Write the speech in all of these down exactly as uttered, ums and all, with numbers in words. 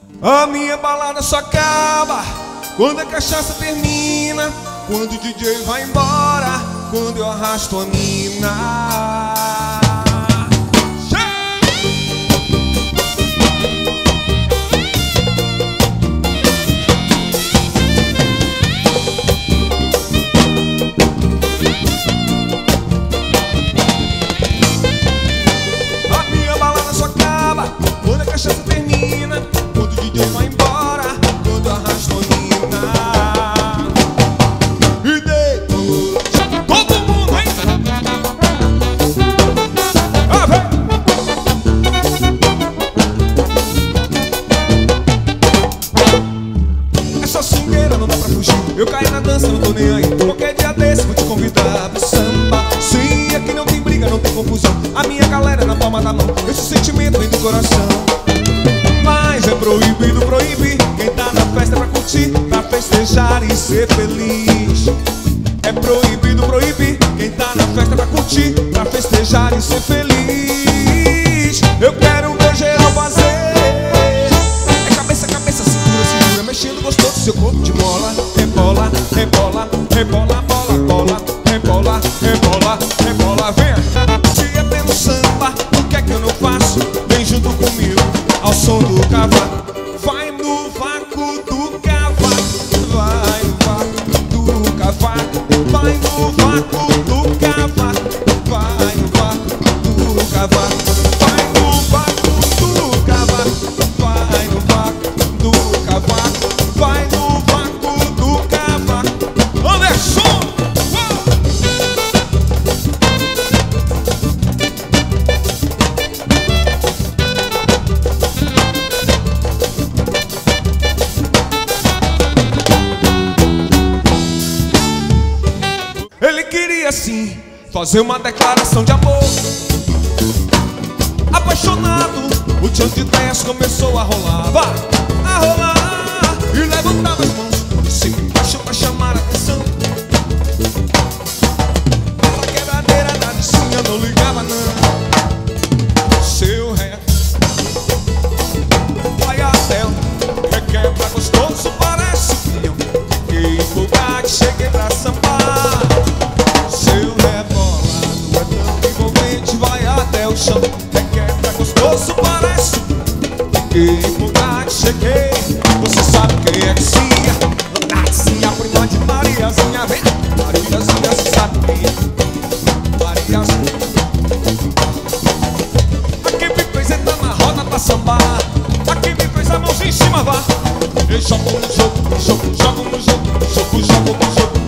A minha balada só acaba quando a cachaça termina, quando o D J vai embora, quando eu arrasto a mina. A minha balada só acaba quando a cachaça termina, quando o D J vai embora, quando eu arrasto a mina. E depois todo mundo, hein? Ah, vem! Essa swingueira não dá pra fugir, eu caí na dança, não tô nem aí. Qualquer dia desse vou te convidar pro samba. Sim, aqui não tem briga, não tem confusão. A minha galera na palma da mão, esse sentimento vem do coração. Mas é proibido proibir quem tá na festa pra curtir, pra festejar e ser feliz. É proibido proibir quem tá na festa pra curtir, pra festejar e ser feliz. Eu quero ver geral fazer. É cabeça, cabeça, cintura, cintura, mexendo gostoso seu corpo de mola. Rebola, rebola, rebola, bola, bola. Rebola, rebola, rebola, vem. Dia pelo samba, o que é que eu não faço? Vem junto comigo ao som do cavaco. Vai no vácuo do cavaco, vai no vácuo do cavaco, vai no vácuo do cavaco, vai no vácuo do cavaco, vai no vácuo do cavaco, vai no vácuo do cavaco, vai no vácuo do cavaco. Anderson! Ele queria sim fazer uma declaração de amor. Apaixonado, o tchan de ideias começou a rolar. Vai, a rolar. E levantava as mãos e se embaixo pra chamar a atenção. A quebradeira da vizinha não ligava não. Seu ré vai até o requebra gostoso, parece fio. Fiquei empolgado, cheguei pra sambar. Seu rebolado é tão envolvente, vai até o chão. Requebra gostoso, parece. Fiquei empolgado, cheguei. Você sabe quem é que sia? Andadinha, prima de Mariazinha, vem. Mariazinha, você sabe quem é? Mariazinha. Aqui me fez entrar na roda pra sambar. Aqui me fez a mãozinha em cima, vá. Eu jogo no jogo, no jogo, jogo no jogo, no jogo, jogo no jogo.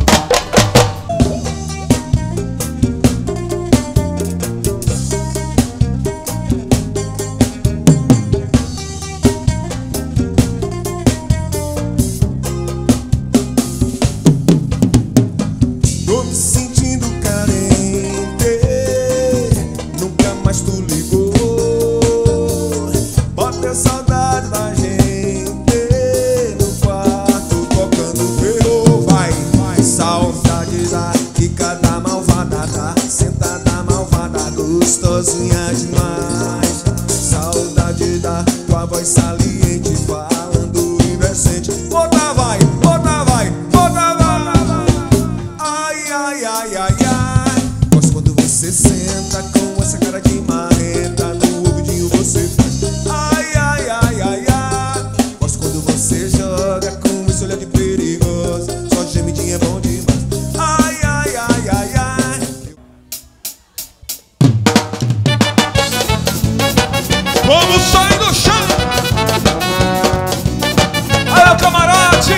Tô me sentindo carente, nunca mais tu ligou. Bota a saudade da gente no quarto tocando ferro. Vai, vai, saudade da quicada malvada, da sentada malvada, gostosinha demais. Saudade da tua voz saliente, falando indecente. Bota vai, bota vai, bota vai. Ai, ai, ai, ai, ai. Gosto quando você senta com essa cara de marreta, no ouvidinho você faz. Ai, ai, ai, ai, ai. Gosto quando você joga com esse olhar de perigoso. Só gemidinho é bom demais. Ai, ai, ai, ai, ai. Vamos sair do chão. Aí, camarote.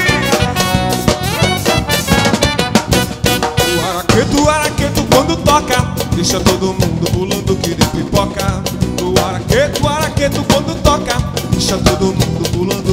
O araqueto, o araqueto quando toca deixa todo mundo pulando que nem pipoca. O araqueto, o araqueto quando toca deixa todo mundo pulando